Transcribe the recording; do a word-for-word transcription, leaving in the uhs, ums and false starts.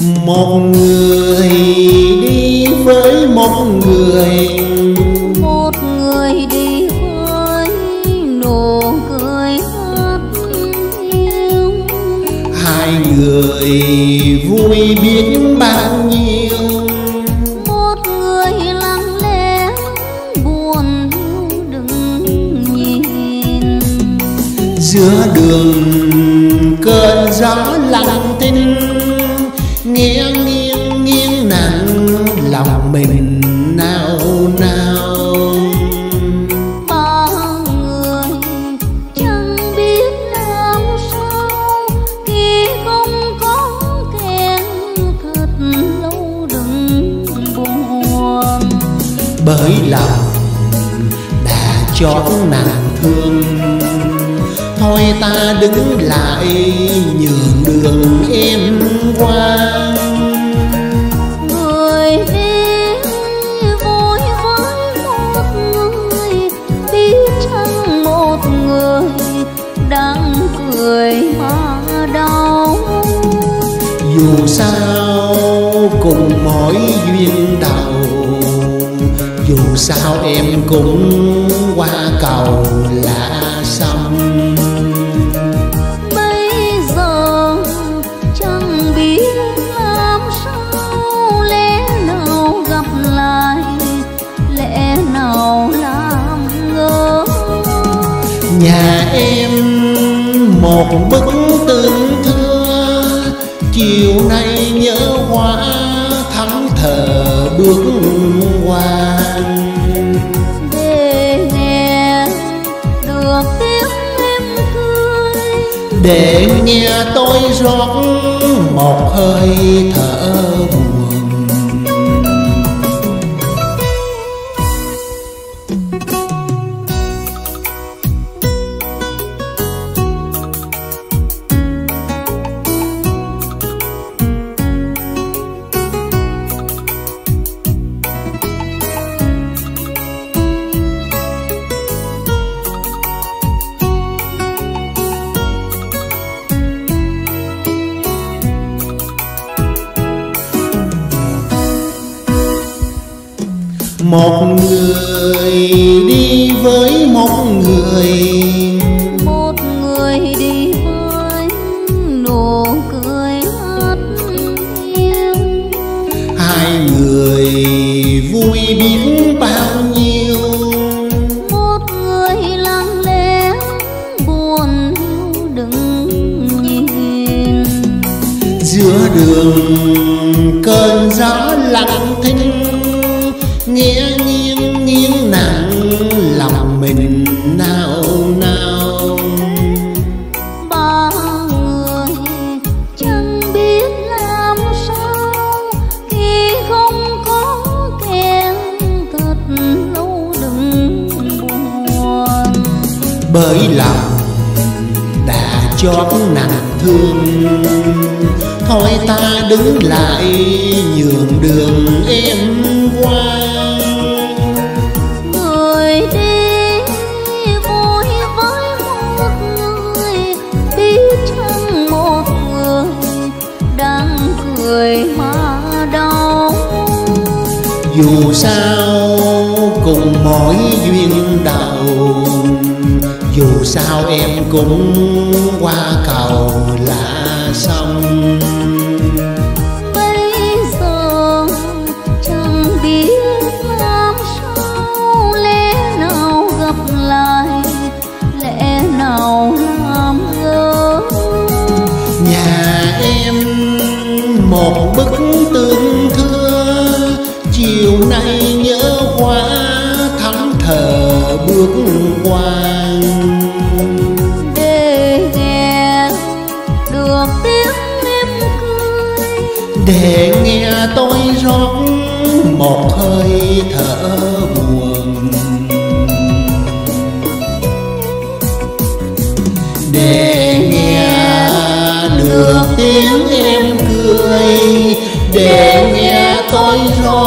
Một người đi với một người, một người đi với nụ cười ngất yêu. hai người vui biết bao nhiêu, một người lặng lẽ buồn hiu đừng nhìn. giữa đường cơn gió lặng thinh, nghe nghiêng nghiêng nặng lòng mình nao nao. Ba người chẳng biết làm sao khi không có kẻ thật lâu đừng buồn. Bởi lòng đã chót nàng thương, thôi ta đứng lại nhường đường em qua. Người đi vui với một người, biết chăng một người đang cười mà đau. Dù sao cùng mỗi duyên đầu, dù sao em cũng qua cầu lạ sông. Bây giờ chẳng biết làm sao, lẽ nào gặp lại, lẽ nào làm ngơ. Nhà em một bức tượng thưa, chiều nay nhớ hoa thắm thờ bước qua. Để nghe được tiếng em cười, để nghe tôi rót một hơi thở buồn. Một người đi với một người, một người đi với nụ cười ngất yêu. hai người vui biết bao nhiêu, một người lặng lẽ buồn hiu đừng nhìn. giữa đường cơn gió lặng thinh, nghe nghiêng nghiêng nặng lòng mình nao nao. Ba người chẳng biết làm sao khi không có kẻ thật lâu đừng buồn. Bởi lòng đã chót nàng thương, thôi ta đứng lại nhường đường em qua. Người đi vui với một người, biết chăng một người đang cười mà đau. Dù sao cùng mỗi duyên đầu, dù sao em cũng qua cầu lạ sông. Bây giờ chẳng biết làm sao, lẽ nào gặp lại, lẽ nào làm ngơ. Nhà em một bức tượng thưa, chiều nay nhớ qua thắm thờ bước qua. Để nghe được tiếng em cười, để nghe tôi rót một hơi thở buồn. Để nghe được tiếng em cười, để nghe tôi rót